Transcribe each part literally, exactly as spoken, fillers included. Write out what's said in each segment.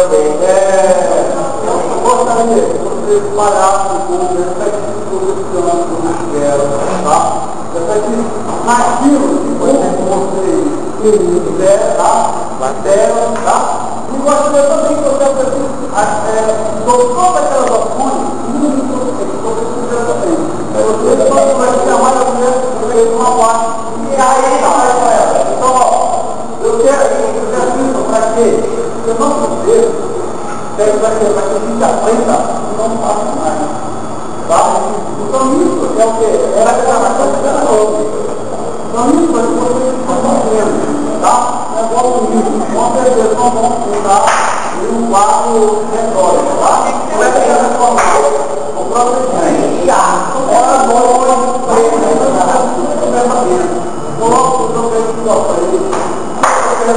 também. É, eu gostaria que vocês parassem com o respectivo posicionamento do Ministério, tá? Respectivo naquilo que vocês fizeram, tá? Bateram, tá? E gostaria também que vocês, assim, todas aquelas opções, muito que vocês fizeram também. Vocês podem vai chamar a mulher de uma parte, e aí não é para ela. Então, ó, eu quero que vocês assistam para quê? Eu não preciso, deve vai ser para que a gente aprenda, não faça mais. Tá? Então isso é o que? Era a gravação de cada outro. Então isso é o que vocês estão fazendo, tá? É bom isso, com certeza não vão mudar e um quadro retórico, tá? Não é que ela formar o próprio trem. Ela não pode ter essa ferramenta. Coloca o seu peito de sofrer. Ela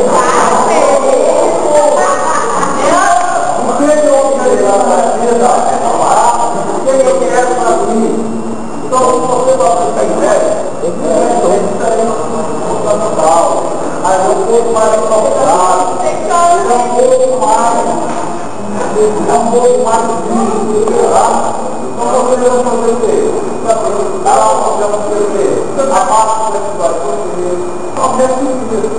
o que eu quero para a vida é falar, o que eu quero para mim. Então, se você vai para a ideia, eu estarei no total. Aí eu vou mais calculado, é um pouco mais, é um pouco mais difícil, tá? Então, você vai fazer o quê? Você vai fazer o tal, você vai fazer o quê? A parte que você vai fazer, qualquer tipo de